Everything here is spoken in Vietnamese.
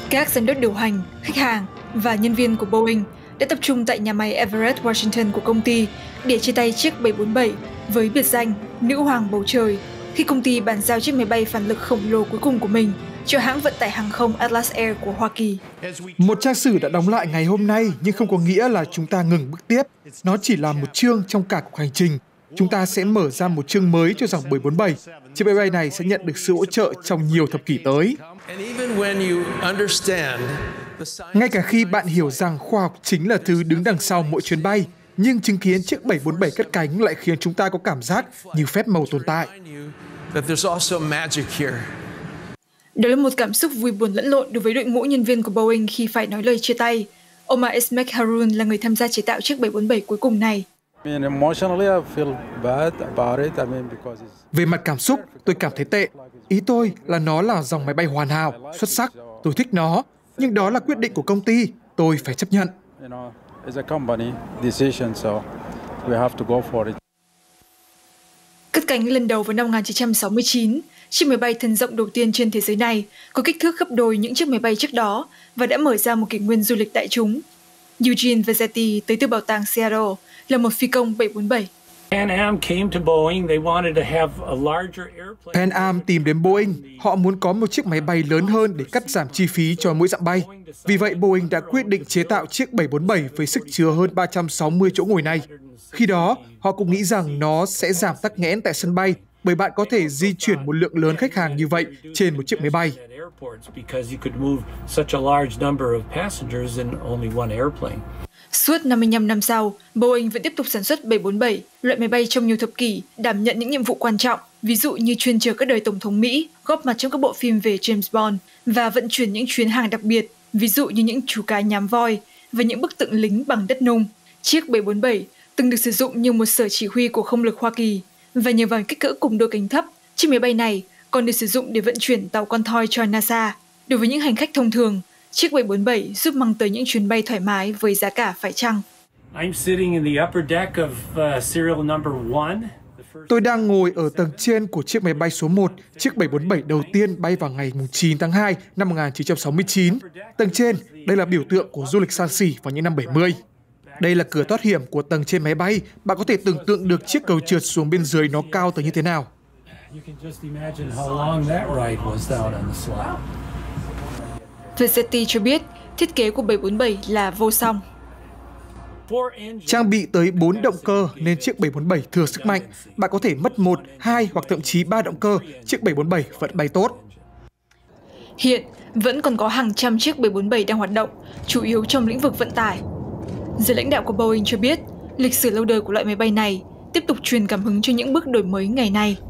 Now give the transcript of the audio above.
Các giám đốc điều hành, khách hàng và nhân viên của Boeing đã tập trung tại nhà máy Everett, Washington của công ty để chia tay chiếc 747 với biệt danh Nữ hoàng bầu trời khi công ty bàn giao chiếc máy bay phản lực khổng lồ cuối cùng của mình cho hãng vận tải hàng không Atlas Air của Hoa Kỳ. Một trang sử đã đóng lại ngày hôm nay nhưng không có nghĩa là chúng ta ngừng bước tiếp. Nó chỉ là một chương trong cả cuộc hành trình. Chúng ta sẽ mở ra một chương mới cho dòng 747. Chiếc máy bay này sẽ nhận được sự hỗ trợ trong nhiều thập kỷ tới. Ngay cả khi bạn hiểu rằng khoa học chính là thứ đứng đằng sau mỗi chuyến bay, nhưng chứng kiến chiếc 747 cất cánh lại khiến chúng ta có cảm giác như phép màu tồn tại. Đó là một cảm xúc vui buồn lẫn lộn đối với đội ngũ nhân viên của Boeing khi phải nói lời chia tay. Omar Ismek Harun là người tham gia chế tạo chiếc 747 cuối cùng này. Về mặt cảm xúc, tôi cảm thấy tệ. Ý tôi là nó là dòng máy bay hoàn hảo, xuất sắc. Tôi thích nó, nhưng đó là quyết định của công ty. Tôi phải chấp nhận. Cất cánh lần đầu vào năm 1969, chiếc máy bay thân rộng đầu tiên trên thế giới này có kích thước gấp đôi những chiếc máy bay trước đó và đã mở ra một kỷ nguyên du lịch đại chúng. Eugene Vezzetti tới từ bảo tàng Seattle là một phi công 747. Pan Am tìm đến Boeing. Họ muốn có một chiếc máy bay lớn hơn để cắt giảm chi phí cho mỗi dặm bay. Vì vậy, Boeing đã quyết định chế tạo chiếc 747 với sức chứa hơn 360 chỗ ngồi này. Khi đó, họ cũng nghĩ rằng nó sẽ giảm tắc nghẽn tại sân bay bởi bạn có thể di chuyển một lượng lớn khách hàng như vậy trên một chiếc máy bay. Suốt 55 năm sau, Boeing vẫn tiếp tục sản xuất 747, loại máy bay trong nhiều thập kỷ, đảm nhận những nhiệm vụ quan trọng, ví dụ như chuyên chở các đời Tổng thống Mỹ, góp mặt trong các bộ phim về James Bond, và vận chuyển những chuyến hàng đặc biệt, ví dụ như những chú cá nhám voi và những bức tượng lính bằng đất nung. Chiếc 747 từng được sử dụng như một sở chỉ huy của không lực Hoa Kỳ, và nhờ vào kích cỡ cùng đôi cánh thấp, chiếc máy bay này còn được sử dụng để vận chuyển tàu con thoi cho NASA. Đối với những hành khách thông thường, chiếc 747 giúp mang tới những chuyến bay thoải mái với giá cả phải chăng. Tôi đang ngồi ở tầng trên của chiếc máy bay số 1, chiếc 747 đầu tiên bay vào ngày 9 tháng 2 năm 1969. Tầng trên, đây là biểu tượng của du lịch xa xỉ vào những năm 70. Đây là cửa thoát hiểm của tầng trên máy bay. Bạn có thể tưởng tượng được chiếc cầu trượt xuống bên dưới nó cao tới như thế nào. Vezzetti cho biết thiết kế của 747 là vô song. Trang bị tới 4 động cơ nên chiếc 747 thừa sức mạnh. Bạn có thể mất 1, 2 hoặc thậm chí 3 động cơ, chiếc 747 vẫn bay tốt. Hiện, vẫn còn có hàng trăm chiếc 747 đang hoạt động, chủ yếu trong lĩnh vực vận tải. Giới lãnh đạo của Boeing cho biết, lịch sử lâu đời của loại máy bay này tiếp tục truyền cảm hứng cho những bước đổi mới ngày nay.